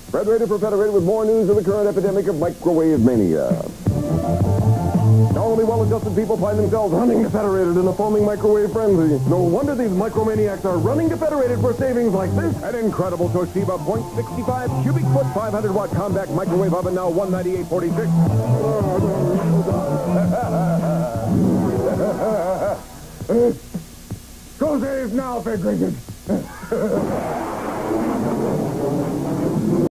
Federated for Federated with more news of the current epidemic of microwave mania. Only well-adjusted people find themselves running to Federated in a foaming microwave frenzy. No wonder these micromaniacs are running to Federated for savings like this. An incredible Toshiba .65 cubic foot 500-watt compact microwave oven, now $198.46. Go save now, Federated.